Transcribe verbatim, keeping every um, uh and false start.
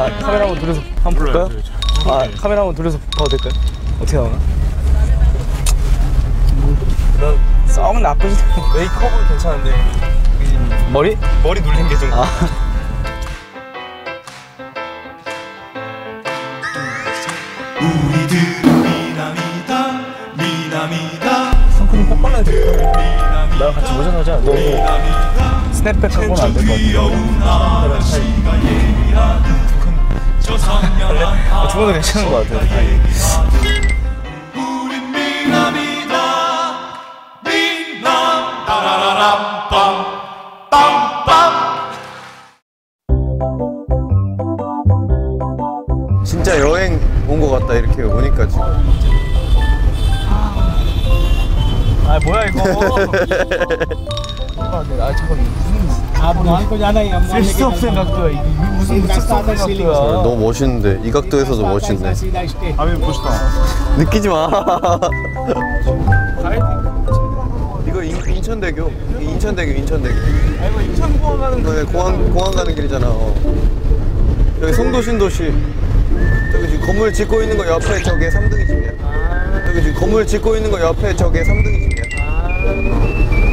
아 카메라 한번 돌려서 한번 볼까요? 아 카메라 한번 돌려서 봐도 될까요? 어떻게 나오나? 싸움은 나쁘지. 메이크업은 괜찮은데 머리? 머리 눌린 게 좀. 아. 우리들은 미남이다 미남이다 선크림 꼭 발라야 돼. 나랑 같이 모자 사자. 너 스냅백 한 건 안 될 것 같아. 아, 저거는 괜찮은 것 같아. 우린 미남이다 미남 따라라람 빰빰빰 진짜 여행 온 것 같다 이렇게 오니까 지금. 아 뭐야 이거. 아 잠깐 무슨 쓸수 없는 각도야. 이게 무슨 쓸수 없는 각도야. 너무 멋있는데 이 각도에서도 멋있네. 아면 멋있다. 느끼지 마. 이거 인, 인천대교. 인천대교 인천대교. 아 이거 인천공항 가는 네, 공항 공항 가는 길이잖아. 어. 여기 송도 신도시. 저기 지금 건물 짓고 있는 거 옆에 저게 삼 등이 집이야. 여기 지금 건물 짓고 있는 거 옆에 저게 삼 등이 집이야.